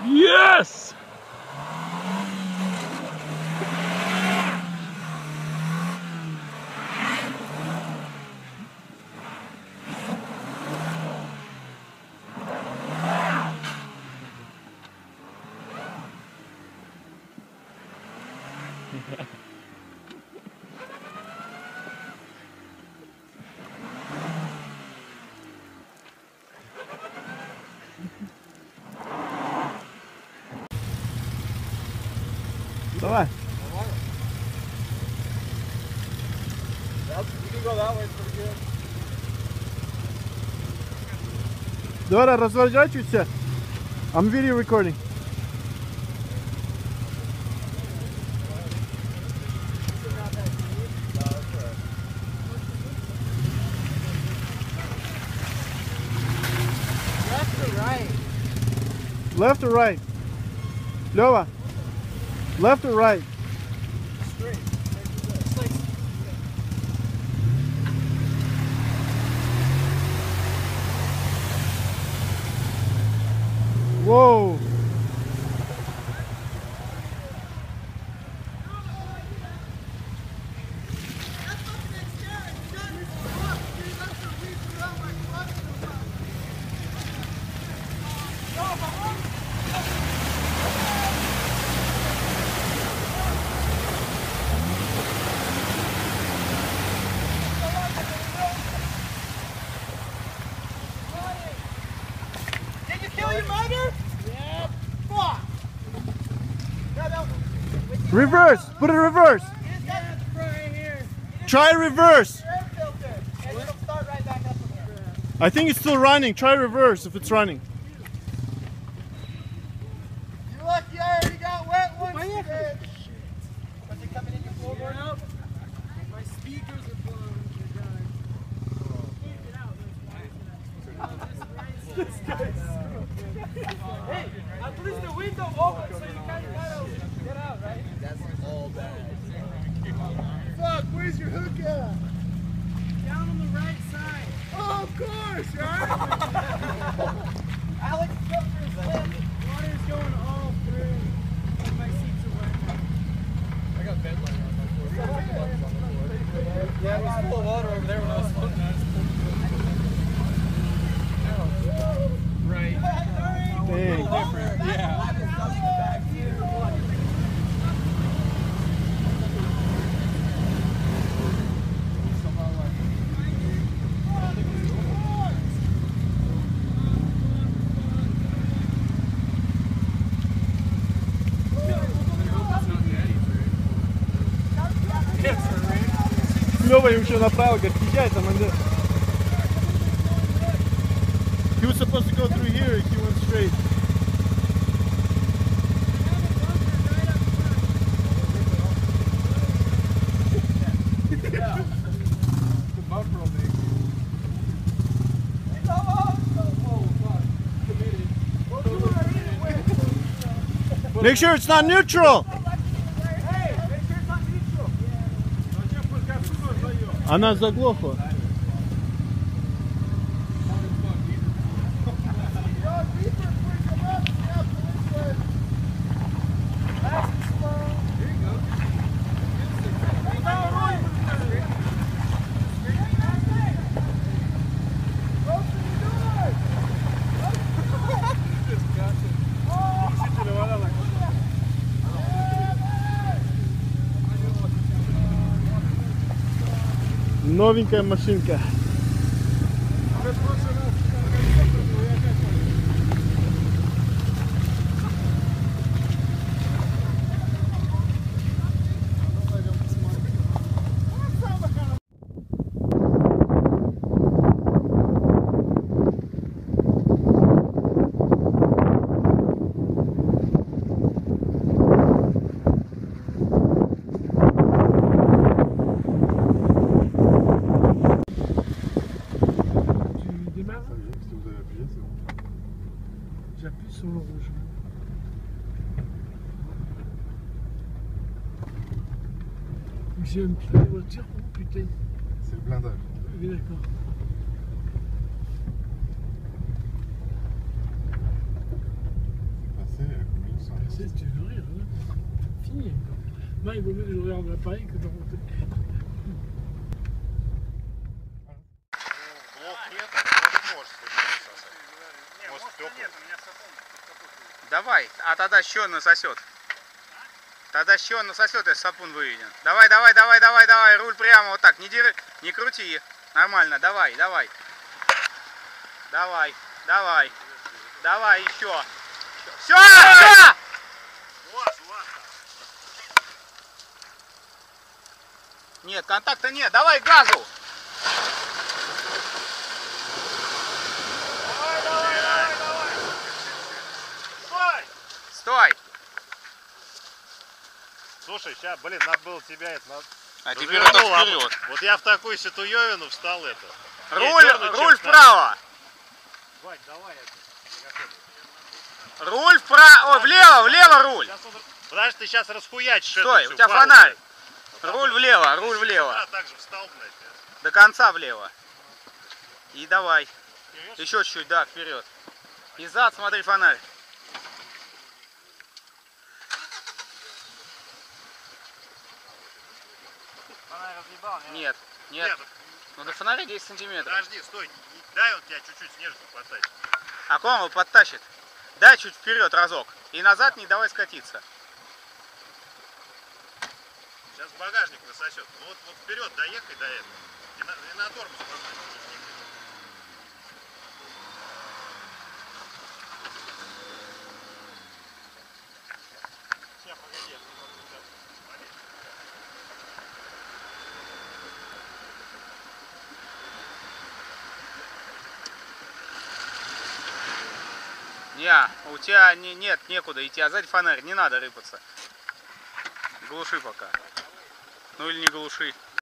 Yes! Давай. You can go that way, it's pretty good. Дора, разворачивайся. I'm video recording. Left or right? Left or right? Leva. Left or right? Straight. It's like... Whoa. Did you kill your mother? Yeah. Fuck. Reverse. Put it reverse. Right here. Try reverse. Air filter. And it'll start right back up again. I think it's still running. Try reverse if it's running. You're lucky I already got wet once today. Was it coming in your floorboard? Yep. My speakers are blowing. Hey, at least the window open so you can get out, right? That's all bad. Fuck, where's your hook at? Down on the right side. Oh, of course, right? Alex, water's going all through. And my seats are wet. I got bed liner on my floor. Yeah, it was full of water over there when I was floating. Right. Dang. Different. Yeah. Лёва им еще направо, говорит, езжай там, He was supposed to go through here, he went straight. Make sure it's not neutral. Она заглохла. Новенькая машинка. J'appuie sur le rouge. J'ai un petit peu de voiture. Oh putain. C'est le blindage. Oui, d'accord. C'est passé. sais si tu veux rire. Hein. Fini. Moi, il vaut mieux que je regarde l'appareil que de remonter. Давай, а тогда еще насосет. Тогда еще насосет, если сапун выведен. Давай, давай, давай, давай, давай, руль прямо вот так, не крути. Нормально, давай, давай. Давай, давай. Давай, еще. Все! Все! Нет, контакта нет. Давай газу! Стой! Слушай, сейчас, блин, надо было тебя это... А теперь это вперед. Вот я в такую ситуевину встал это. Руль вправо! Вань, давай это. Руль вправо, влево руль! Подожди, ты сейчас расхуячишь. Стой, у тебя фонарь. Руль влево, руль влево. А, так же встал, блядь. До конца влево. И давай. Еще чуть-чуть, да, вперед. И зад, смотри, фонарь. Фонарь разъебал, нет? Нет. Ну до фонаря 10 сантиметров. Подожди, стой. Дай он тебя чуть-чуть снежку подтащит. А куда он его подтащит? Дай чуть вперед разок. И назад не давай скатиться. Сейчас багажник насосет. Ну вот вперед доехай до этого. И на тормоз поставь. Сейчас, погоди, я Не, у тебя нет некуда идти, а сзади фонарь, не надо рыпаться. Глуши пока. Ну или не глуши.